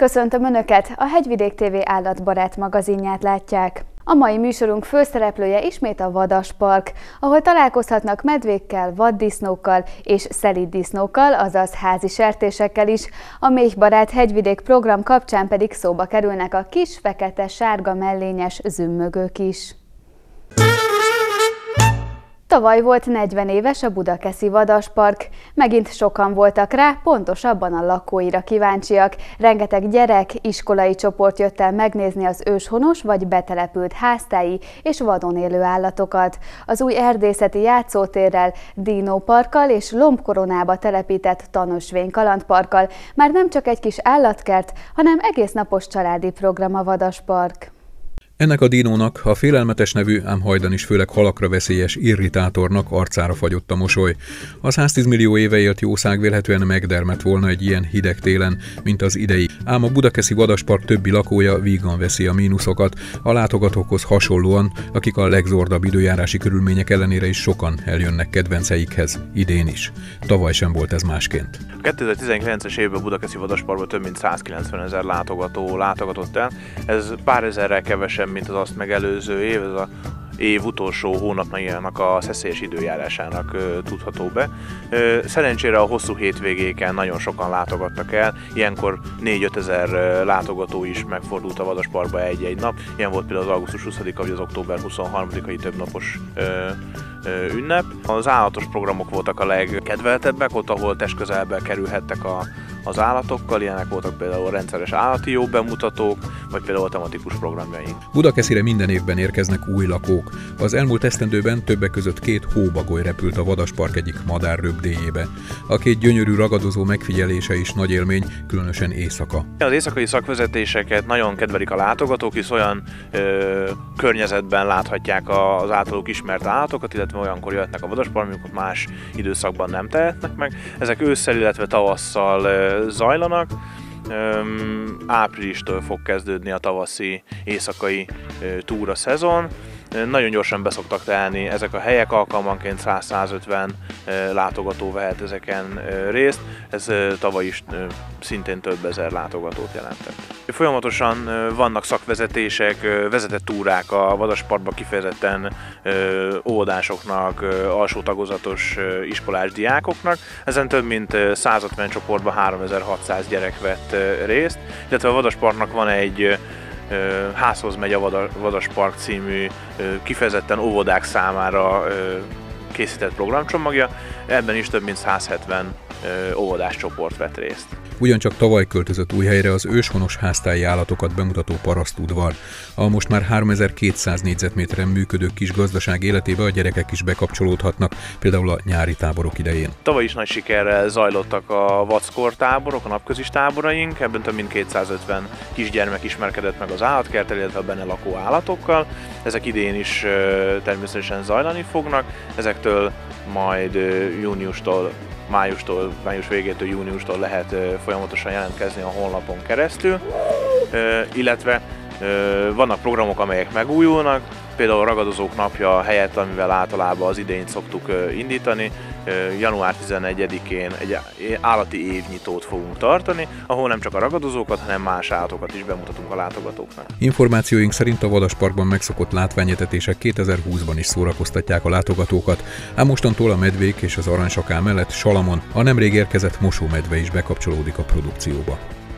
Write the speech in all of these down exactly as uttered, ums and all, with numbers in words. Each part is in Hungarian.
Köszöntöm Önöket! A Hegyvidék té vé állatbarát magazinját látják. A mai műsorunk főszereplője ismét a Vadaspark, ahol találkozhatnak medvékkel, vaddisznókkal és szelíddisznókkal, azaz házi sertésekkel is. A Méhbarát Hegyvidék program kapcsán pedig szóba kerülnek a kis, fekete-sárga mellényes zümmögők is. Tavaly volt negyven éves a Budakeszi Vadaspark. Megint sokan voltak rá, pontosabban a lakóira kíváncsiak. Rengeteg gyerek, iskolai csoport jött el megnézni az őshonos vagy betelepült háztáji és vadon élő állatokat. Az új erdészeti játszótérrel, dinóparkkal és lombkoronába telepített tanösvény kalandparkkal már nem csak egy kis állatkert, hanem egész napos családi program a Vadaspark. Ennek a dinónak, a félelmetes nevű, ám hajdan is főleg halakra veszélyes irritátornak arcára fagyott a mosoly. A száztíz millió éve élt jószág vélhetően megdermedt volna egy ilyen hideg télen, mint az idei, ám a Budakeszi Vadaspark többi lakója vígan veszi a mínuszokat, a látogatókhoz hasonlóan, akik a legzordabb időjárási körülmények ellenére is sokan eljönnek kedvenceikhez, idén is. Tavaly sem volt ez másként. A kétezer-tizenkilences évben a Budakeszi Vadasparkban több mint százkilencven ezer látogató látogatott el, ez pár ezerrel kevesebb, mint az azt megelőző év, ez a év utolsó hónapjának a szeszélyes időjárásának ö, tudható be. Ö, szerencsére a hosszú hétvégéken nagyon sokan látogattak el, ilyenkor négy-öt ezer látogató is megfordult a Vadasparkba egy-egy nap. Ilyen volt például az augusztus huszadika vagy az október huszonharmadikai többnapos ö, ö, ünnep. Az állatos programok voltak a legkedveltebbek, ott ahol testközelbe kerülhettek a az állatokkal, ilyenek voltak például rendszeres állati jó bemutatók, vagy például tematikus programjaink. Budakeszire minden évben érkeznek új lakók. Az elmúlt esztendőben többek között két hóbagoly repült a Vadaspark egyik madárröpdéjébe. A két gyönyörű ragadozó megfigyelése is nagy élmény, különösen éjszaka. Az éjszakai szakvezetéseket nagyon kedvelik a látogatók, hisz olyan ö, környezetben láthatják az általuk ismert állatokat, illetve olyankor jöhetnek a Vadasparkba, amikor más időszakban nem tehetnek meg. Ezek ősszel, illetve tavasszal ö, zajlanak. Öm, áprilistól fog kezdődni a tavaszi éjszakai ö, túra szezon. Nagyon gyorsan beszoktak telni ezek a helyek, alkalmanként száz-százötven látogató vehet ezeken részt, ez tavaly is szintén több ezer látogatót jelentett. Folyamatosan vannak szakvezetések, vezetett túrák a Vadasparkba kifejezetten óvodásoknak, alsó tagozatos iskolás diákoknak, ezen több mint százötven csoportban háromezer-hatszáz gyerek vett részt, illetve a Vadasparknak van egy Házhoz megy a Vadaspark című kifejezetten óvodák számára készített programcsomagja, ebben is több mint százhetven óvodás csoport vett részt. Ugyancsak tavaly költözött új helyre az őshonos háztáji állatokat bemutató parasztudvar. A most már háromezer-kétszáz négyzetméteren működő kis gazdaság életébe a gyerekek is bekapcsolódhatnak, például a nyári táborok idején. Tavaly is nagy sikerrel zajlottak a vackor táborok, a napközis táboraink, ebben több mint kétszázötven kisgyermek ismerkedett meg az állatkerttel, illetve a benne lakó állatokkal. Ezek idén is természetesen zajlani fognak, ezektől majd júniustól májustól, május végétől júniustól lehet folyamatosan jelentkezni a honlapon keresztül, illetve vannak programok, amelyek megújulnak, például a Ragadozók napja helyett, amivel általában az idényt szoktuk indítani, január tizenegyedikén egy állati évnyitót fogunk tartani, ahol nem csak a ragadozókat, hanem más állatokat is bemutatunk a látogatóknak. Információink szerint a Vadasparkban megszokott látványetetések kétezer-húszban is szórakoztatják a látogatókat, ám mostantól a medvék és az aranysaká mellett Salamon, a nemrég érkezett mosómedve is bekapcsolódik a produkcióba.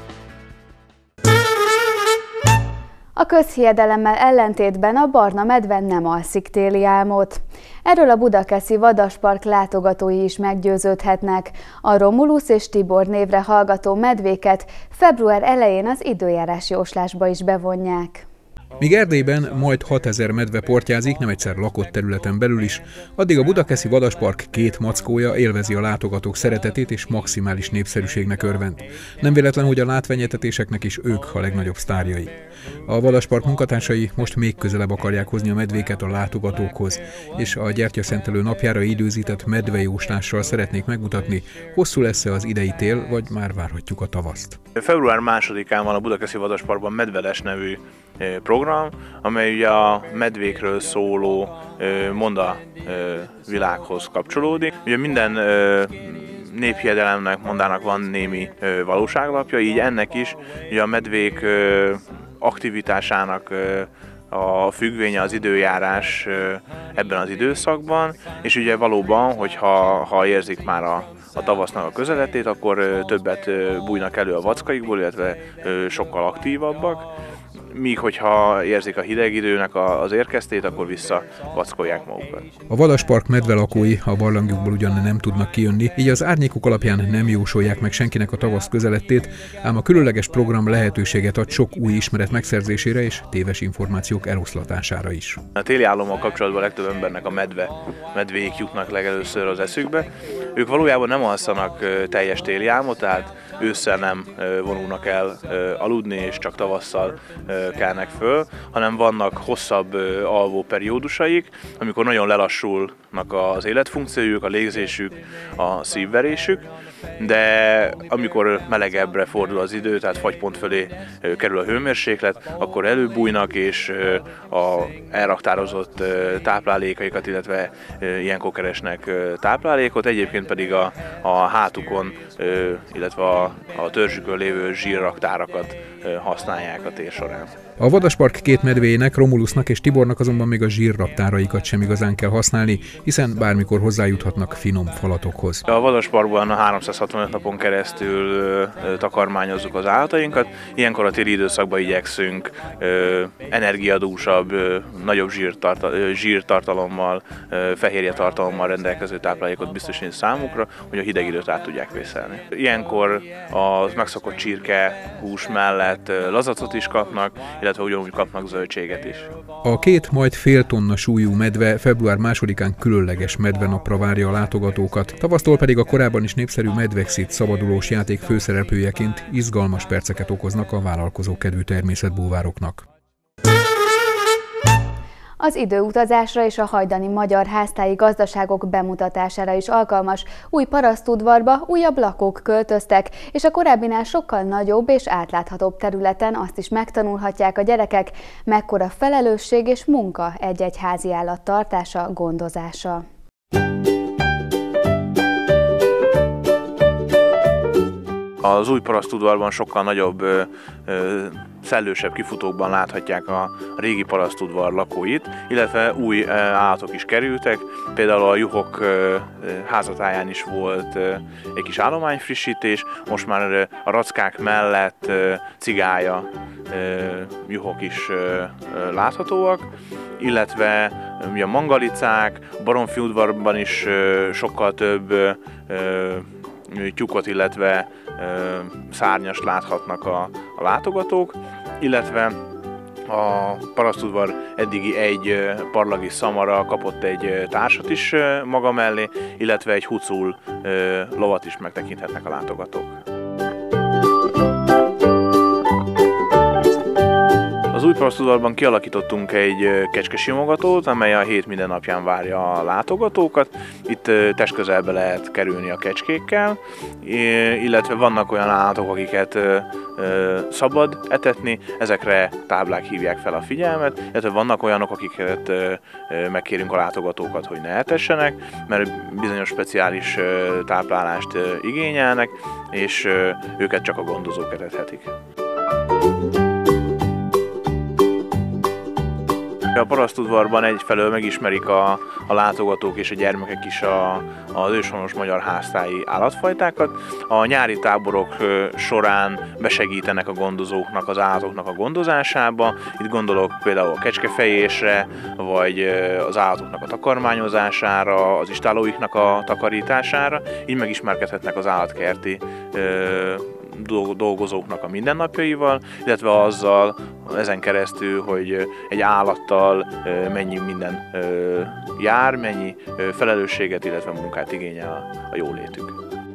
A közhiedelemmel ellentétben a barna medve nem alszik téli álmot. Erről a Budakeszi Vadaspark látogatói is meggyőződhetnek. A Romulus és Tibor névre hallgató medvéket február elején az időjárás jóslásba is bevonják. Míg Erdélyben majd hatezer medve portyázik, nem egyszer lakott területen belül is, addig a Budakeszi Vadaspark két mackója élvezi a látogatók szeretetét és maximális népszerűségnek örvend. Nem véletlen, hogy a látványetetéseknek is ők a legnagyobb sztárjai. A Vadaspark munkatársai most még közelebb akarják hozni a medvéket a látogatókhoz, és a gyertyaszentelő napjára időzített medvejóslással szeretnék megmutatni, hosszú lesz-e az idei tél, vagy már várhatjuk a tavaszt. február másodikán van a Budakeszi Vadasparkban Medveles nevű program, amely ugye a medvékről szóló monda világhoz kapcsolódik. Ugye minden néphiedelemnek mondának van némi valóságlapja, így ennek is ugye a medvék aktivitásának a függvénye az időjárás ebben az időszakban, és ugye valóban, hogyha ha érzik már a, a tavasznak a közeletét, akkor többet bújnak elő a vackaikból, illetve sokkal aktívabbak, míg hogyha érzik a hideg időnek az érkeztét, akkor visszavackolják magukat. A Vadaspark medve lakói a barlangjukból ugyan nem tudnak kijönni, így az árnyékuk alapján nem jósolják meg senkinek a tavasz közelettét, ám a különleges program lehetőséget ad sok új ismeret megszerzésére és téves információk eloszlatására is. A téli állommal kapcsolatban a legtöbb embernek a medve, medvék jutnak legelőször az eszükbe. Ők valójában nem alszanak teljes téli álmot, tehát ősszel nem vonulnak el aludni, és csak tavasszal kelnek föl, hanem vannak hosszabb alvó periódusaik, amikor nagyon lelassulnak az életfunkciójuk, a légzésük, a szívverésük, de amikor melegebbre fordul az idő, tehát fagypont fölé kerül a hőmérséklet, akkor előbújnak, és a elraktározott táplálékaikat, illetve ilyenkor keresnek táplálékot, egyébként pedig a, a hátukon, illetve a, a törzsükön lévő zsírraktárakat használják a tér során. A Vadaspark két medvéjének, Romulusnak és Tibornak azonban még a zsírraktáraikat sem igazán kell használni, hiszen bármikor hozzájuthatnak finom falatokhoz. A Vadasparkban háromszázhatvanöt napon keresztül takarmányozzuk az állatainkat, ilyenkor a téli időszakban igyekszünk energiadúsabb, nagyobb zsírtartal- zsírtartalommal, fehérje tartalommal rendelkező táplálékot biztosítani számukra, hogy a hideg időt át tudják vészelni. Ilyenkor az megszokott csirke hús mellett lazacot is kapnak, illetve ugyanúgy kapnak zöldséget is. A két majd fél tonna súlyú medve február másodikán különleges medvenapra várja a látogatókat, tavasztól pedig a korábban is népszerű Medvexit szabadulós játék főszereplőjeként izgalmas perceket okoznak a vállalkozókedvű természetbúvároknak. Az időutazásra és a hajdani magyar háztáji gazdaságok bemutatására is alkalmas új parasztudvarba újabb lakók költöztek, és a korábbinál sokkal nagyobb és átláthatóbb területen azt is megtanulhatják a gyerekek, mekkora felelősség és munka egy-egy házi állat tartása, gondozása. Az új parasztudvarban sokkal nagyobb, ö, ö, szellősebb kifutókban láthatják a régi parasztudvar lakóit, illetve új ö, állatok is kerültek. Például a juhok ö, házatáján is volt ö, egy kis állományfrissítés, most már ö, a rackák mellett ö, cigálya ö, juhok is ö, ö, láthatóak, illetve ö, a mangalicák, a Baromfi udvarban is ö, sokkal több ö, ö, tyúkot, illetve ö, szárnyast láthatnak a, a látogatók, illetve a parasztudvar eddigi egy parlagi szamara kapott egy társat is maga mellé, illetve egy hucul ö, lovat is megtekinthetnek a látogatók. Az új parasztudvarban kialakítottunk egy kecskesimogatót, amely a hét minden napján várja a látogatókat. Itt testközelbe lehet kerülni a kecskékkel, illetve vannak olyan állatok, akiket szabad etetni, ezekre táblák hívják fel a figyelmet, illetve vannak olyanok, akiket megkérünk a látogatókat, hogy ne etessenek, mert bizonyos speciális táplálást igényelnek, és őket csak a gondozók etethetik. A parasztudvarban egyfelől megismerik a, a látogatók és a gyermekek is a, az őshonos magyar háztáji állatfajtákat. A nyári táborok során besegítenek a gondozóknak az állatoknak a gondozásába. Itt gondolok például a kecskefejésre, vagy az állatoknak a takarmányozására, az istálóiknak a takarítására. Így megismerkedhetnek az állatkerti dolgozóknak a mindennapjaival, illetve azzal, ezen keresztül, hogy egy állattal mennyi minden jár, mennyi felelősséget, illetve munkát igényel a jólétük.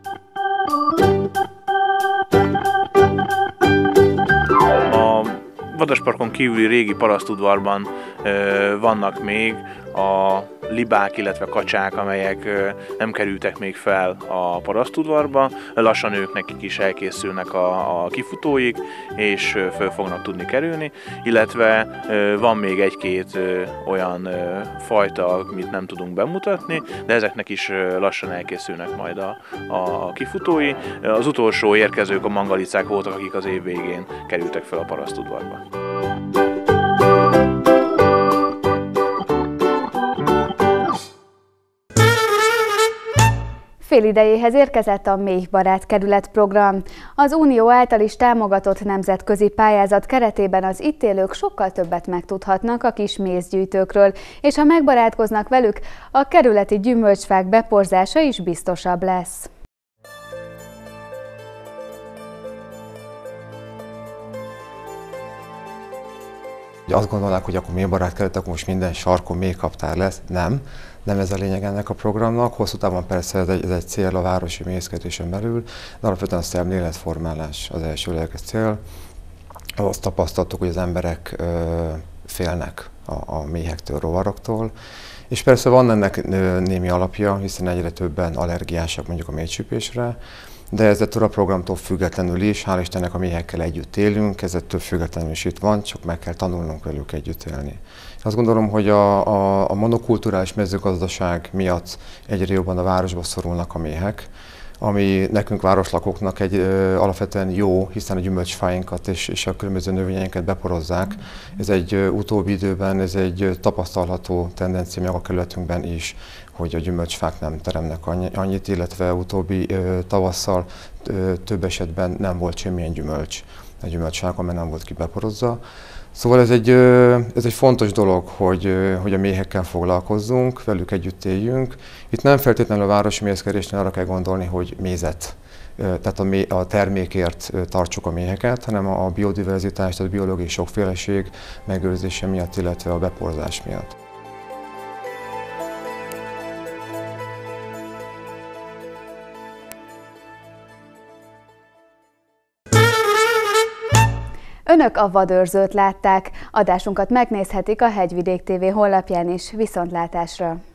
A Vadasparkon kívüli régi parasztudvarban vannak még a libák, illetve kacsák, amelyek nem kerültek még fel a parasztudvarba. Lassan ők nekik is elkészülnek a, a kifutóik, és föl fognak tudni kerülni, illetve van még egy-két olyan fajta, amit nem tudunk bemutatni, de ezeknek is lassan elkészülnek majd a, a kifutói. Az utolsó érkezők a mangalicák voltak, akik az év végén kerültek fel a parasztudvarba. Félidejéhez érkezett a Méhbarát Kerület program. Az Unió által is támogatott nemzetközi pályázat keretében az itt élők sokkal többet megtudhatnak a kis mézgyűjtőkről, és ha megbarátkoznak velük, a kerületi gyümölcsfák beporzása is biztosabb lesz. Azt gondolnák, hogy akkor méhbarát kerület, akkor most minden sarkon méhkaptár lesz. Nem. Nem ez a lényeg ennek a programnak. Hosszú távon persze ez egy, ez egy cél a városi méhészkedésen belül, de alapvetően a szemléletformálás az elsőleges cél. Azt tapasztaltuk, hogy az emberek ö, félnek a, a méhektől, rovaroktól, és persze van ennek némi alapja, hiszen egyre többen allergiásak mondjuk a méhcsípésre, de ezzel a programtól függetlenül is, hál' Istennek a méhekkel együtt élünk, ezettől függetlenül is itt van, csak meg kell tanulnunk velük együtt élni. Azt gondolom, hogy a, a, a monokulturális mezőgazdaság miatt egyre jobban a városba szorulnak a méhek, ami nekünk városlakóknak egy ö, alapvetően jó, hiszen a gyümölcsfáinkat és, és a különböző növényeinket beporozzák. Ez egy ö, utóbbi időben, ez egy ö, tapasztalható tendencia meg a kerületünkben is, hogy a gyümölcsfák nem teremnek annyit, illetve utóbbi ö, tavasszal ö, több esetben nem volt semmilyen gyümölcs a gyümölcsfákon, mert nem volt kibeporozza. Szóval ez egy, ez egy fontos dolog, hogy, hogy a méhekkel foglalkozzunk, velük együtt éljünk. Itt nem feltétlenül a városi méhészkedésnél arra kell gondolni, hogy mézet, tehát a, mé, a termékért tartsuk a méheket, hanem a biodiverzitás, tehát a biológiai sokféleség megőrzése miatt, illetve a beporzás miatt. Önök a vadőrzőt látták. Adásunkat megnézhetik a Hegyvidék té vé honlapján is. Viszontlátásra!